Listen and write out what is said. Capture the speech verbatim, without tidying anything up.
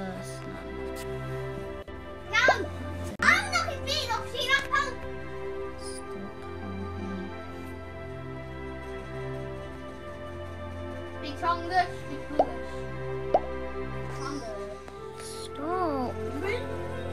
person. No! I'm not being off, see that punk? Stop counting. Speak English, speak English. English. Stop.